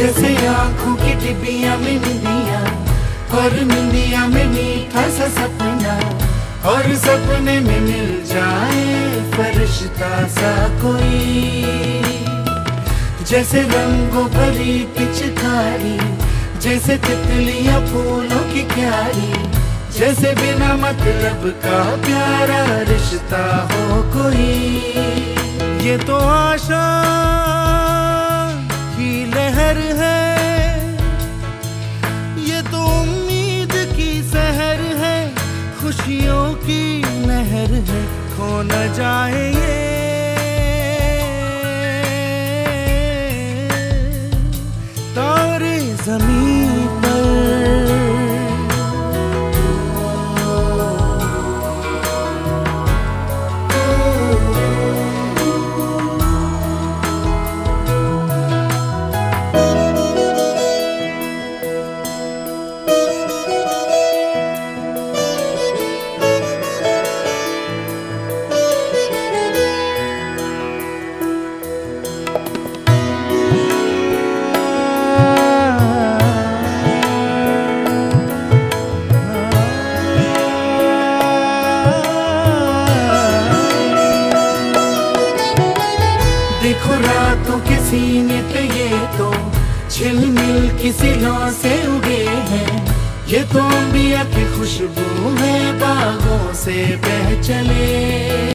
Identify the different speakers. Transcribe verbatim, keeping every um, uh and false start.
Speaker 1: जैसे आँखों की डिबिया में निंदिया, और निंदिया में मीठा सा सपना, और सपने में मिल जाए फरिश्ता सा कोई। जैसे रंगों भरी पिचकारी, जैसे तितलियां फूलों की क्यारी, जैसे बिना मतलब का प्यारा रिश्ता हो कोई। ये तो आशा की लहर है, ये तो उम्मीद की सहर है, खुशियों की नहर है, खो न जाए ये तारे ज़मीन पर। देखो रातों के सीने पे ये तो झिलमिल किसी लौ से उगे हैं, ये तो अंबिया की खुशबू है बागों से बह चले।